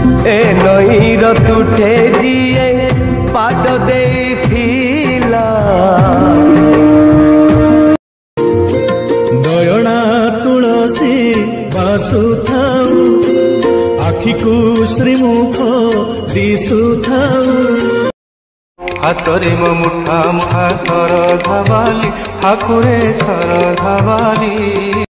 ए नईर तुठे जिए पाद देथिला दयणा तुलसी बासुथाऊ आखि को श्रीमुख दिशुथाऊ हातरे मो मुठा मुठा सरधा बाली ठाकुरे सरधा बाली।